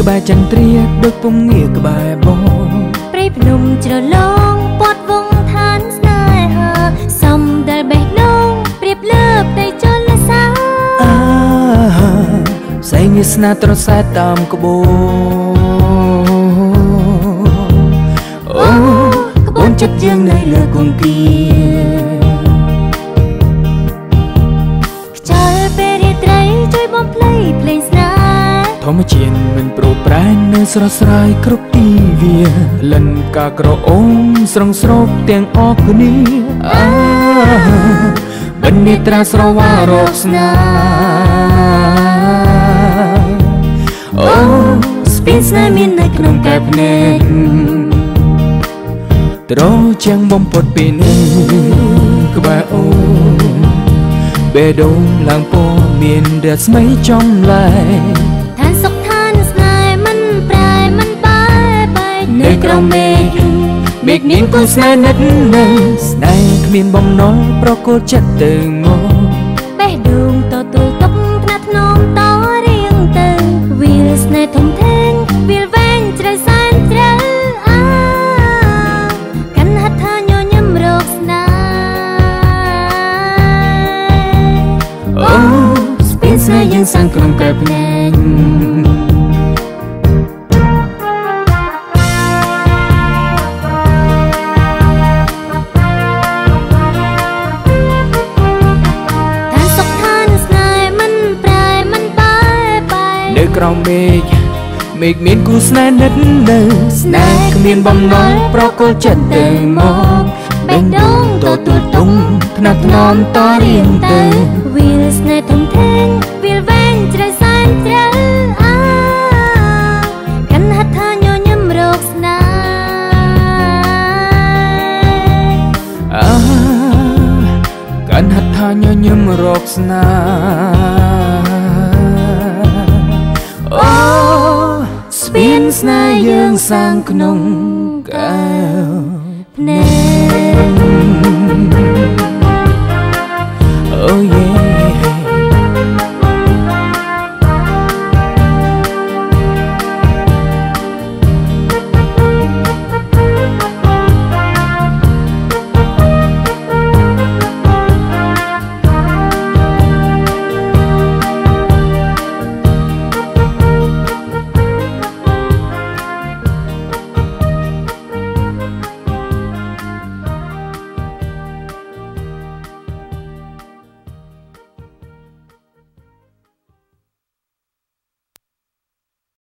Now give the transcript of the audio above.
ក្បែរចន្ទ្រាដូចពងងាក្បែរបងព្រៃភ្នំជ្រលងពាត់វងឋានស្នេហាសំដែលបេះដូងប្រៀបលើផ្ទៃចលសាផ្សែងវាសនាត្រសែតាមក្បូនអូក្បូនចិត្តយើងនៅលើគង្គីខ្យល់ពេលរាត្រីជួយបំភ្លៃភ្លេងស្នេហ៍ធម្មជាតិមិនប្រប្រែងនៅស្រស់ស្រាយគ្រប់ទីវាលិនការក្រអូមស្រងស្រោបទាំងអស់គ្នាបិណ្ឌនេត្រាស្រវារកស្នាអូស្ពានស្នេហ៍មាននៅក្នុងកែបភ្នែកត្រជាងបំផុតពីនេះក្បែរអូនបេះដូងឡើងពណ៌មានរស្មីចំលែកឋានសុខឋានស្នេហ៍មិនប្រែមិនបែកនៅក្រោមមេឃមានគូស្នេហ៍និតនៅស្នេហ៍គ្មានបំណុលប្រគល់ចិត្តទៅមកបេះដូងទទួលទុកថ្នាក់ថ្នមតរៀងទៅវាលស្នេហ៍ធំធេងវាលវែងជ្រៅសែនជ្រៅកាន់ហត្ថញញឹមរកស្នេហ៍អូស្ពានស្នេហ៍យើងសាំងក្នុងកែបភ្នែកក្រោមមេឃមានគូស្នេហ៍និតនៅស្នេហ៍គ្មានបំណុលប្រគល់ចិត្តទៅមកបេះដូងទទួលទុំថ្នាក់ថ្នមតរៀងទៅវាលស្នេហ៍ធំធេងវាលវែងជ្រៅសែនជ្រៅកាន់ហត្ថញញឹមរកស្នេហ៍កាន់ហត្ថញញឹមរកស្នេហ៍អូស្ពានស្នេហ៍យើងសាងក្នុងកែវភ្នែកអូ